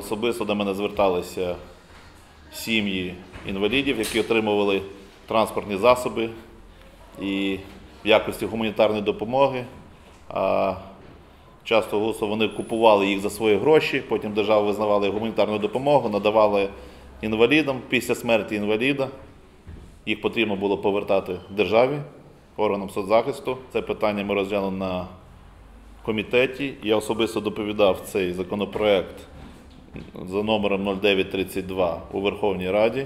особисто до мене зверталися сім'ї інвалідів, які отримували транспортні засоби і в якості гуманітарної допомоги. А часто густо вони купували їх за свої гроші, потім держава визнавала гуманітарну допомогу, надавали інвалідам. Після смерті інваліда їх потрібно було повертати державі, органам соцзахисту. Це питання ми розглянули на комітеті. Я особисто доповідав цей законопроект за номером 0932 у Верховній Раді.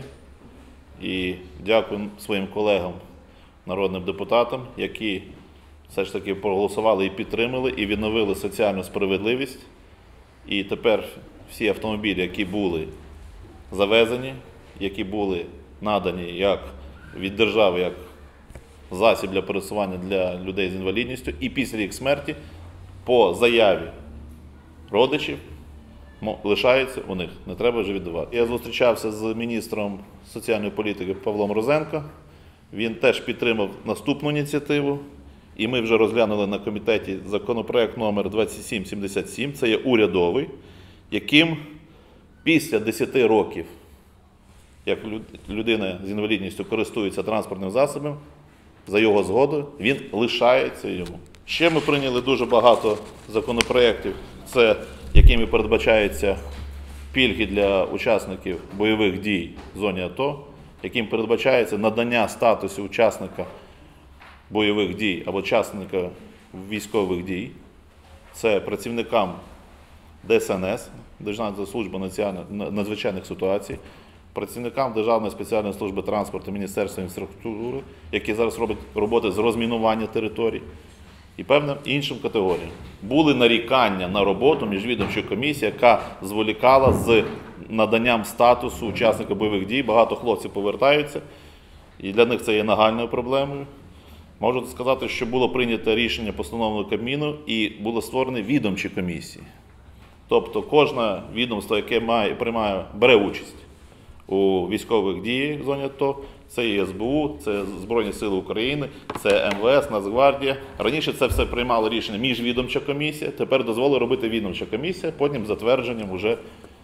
І дякую своїм колегам, народним депутатам, які все ж таки проголосували і підтримали, і відновили соціальну справедливість. І тепер всі автомобілі, які були завезені, які були надані як від держави, як засіб для пересування для людей з інвалідністю, і після їх смерті по заяві родичів лишаються у них, не треба вже віддавати. Я зустрічався з міністром соціальної політики Павлом Розенко, він теж підтримав наступну ініціативу, і ми вже розглянули на комітеті законопроект номер 2777, це є урядовий, яким після 10 років, як людина з інвалідністю користується транспортним засобом, за його згодою, він лишається йому. Ще ми прийняли дуже багато законопроєктів, це якими передбачаються пільги для учасників бойових дій в зоні АТО, яким передбачається надання статусу учасника бойових дій або учасника військових дій. Це працівникам ДСНС, Державної служби надзвичайних ситуацій, працівникам Державної спеціальної служби транспорту Міністерства інфраструктури, які зараз роблять роботи з розмінування територій, і певним іншим категоріям. Були нарікання на роботу міжвідомчої комісії, яка зволікала з наданням статусу учасника бойових дій. Багато хлопців повертаються, і для них це є нагальною проблемою. Можу сказати, що було прийнято рішення постановленого Кабміну і було створені відомчі комісії. Тобто кожне відомство, яке бере участь у військових діях в зоні АТО, це і СБУ, це Збройні Сили України, це МВС, Нацгвардія. Раніше це все приймало рішення міжвідомча комісія, тепер дозволить робити відомча комісія, потім затвердженням вже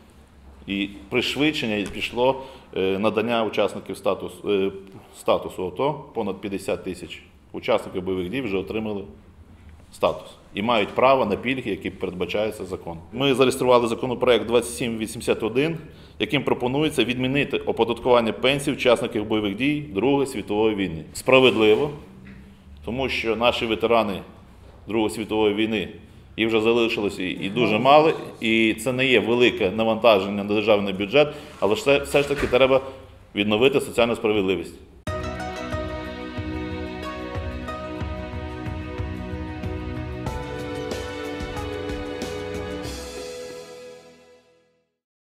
і пришвидшення пішло надання учасників статусу АТО. Понад 50 тисяч учасників бойових дій вже отримали статус і мають право на пільги, які передбачаються законом. Ми зареєстрували законопроект 2781, яким пропонується відмінити оподаткування пенсій учасників бойових дій Другої світової війни. Справедливо, тому що наші ветерани Другої світової війни, їх вже залишилося і дуже мало, і це не є велике навантаження на державний бюджет, але все ж таки треба відновити соціальну справедливість.